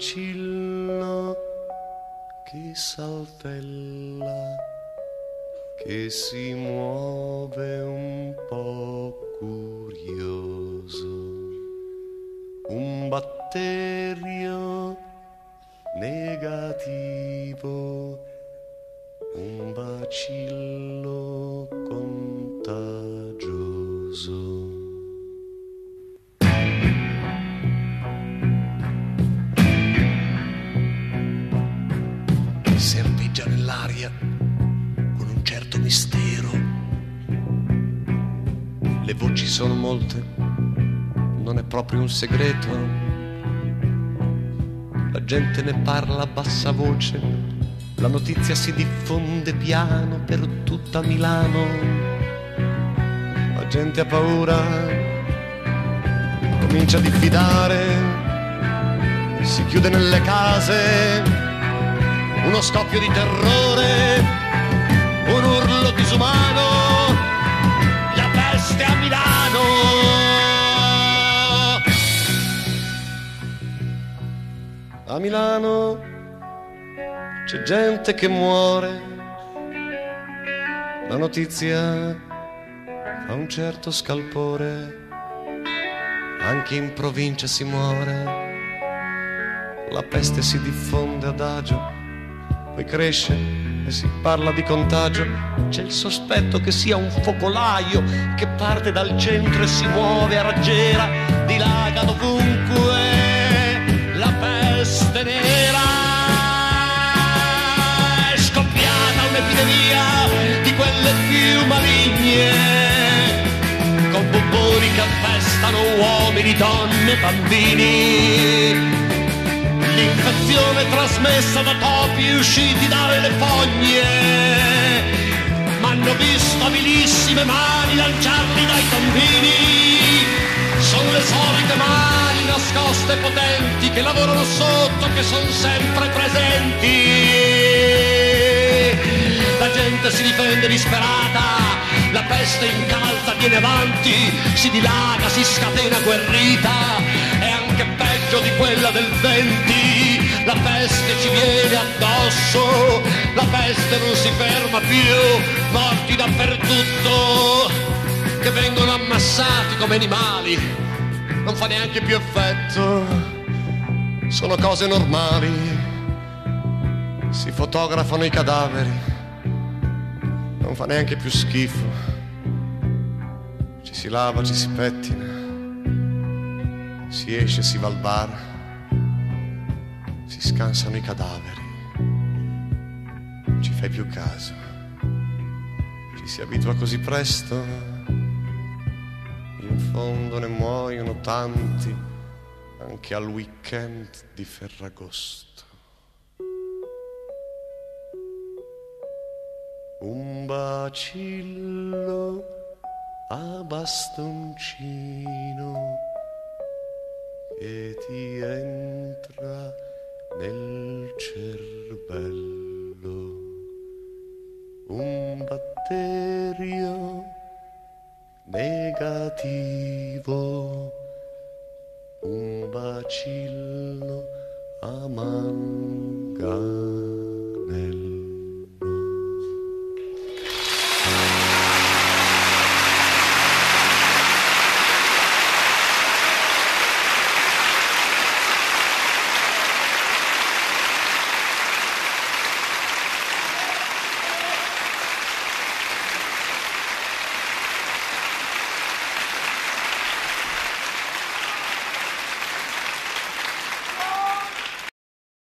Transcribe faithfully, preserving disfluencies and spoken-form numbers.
bacillo che saltella, che si muove un po' curioso, un batterio negativo, un bacillo contagioso. Serpeggia nell'aria con un certo mistero. Le voci sono molte, non è proprio un segreto. La gente ne parla a bassa voce, la notizia si diffonde piano per tutta Milano. La gente ha paura, comincia a diffidare, si chiude nelle case. Uno scoppio di terrore, un urlo disumano, la peste a Milano. A Milano c'è gente che muore, la notizia ha un certo scalpore, anche in provincia si muore, la peste si diffonde adagio, poi cresce e si parla di contagio. C'è il sospetto che sia un focolaio che parte dal centro e si muove a raggiera, dilaga dovunque la peste nera. È scoppiata un'epidemia di quelle più maligne, con bubboni che infestano uomini, donne, bambini. L'infezione trasmessa da topi usciti dalle fogne, m'hanno visto abilissime mani lanciarli dai tombini. Sono le solite mani nascoste e potenti che lavorano sotto, che sono sempre presenti. La gente si difende disperata, la peste incalza, viene avanti, si dilaga, si scatena guerrita, è anche peggio di quella del venti. La peste ci viene addosso, la peste non si ferma più, morti dappertutto che vengono ammassati come animali, non fa neanche più effetto, sono cose normali, si fotografano i cadaveri, non fa neanche più schifo, ci si lava, ci si pettina, si esce, si va al bar, si scansano i cadaveri, ci fai più caso, ci si abitua così presto, in fondo ne muoiono tanti anche al weekend di Ferragosto. Un bacillo a bastoncino che ti entra nel cervello, un batterio negativo, un bacillo a manganello.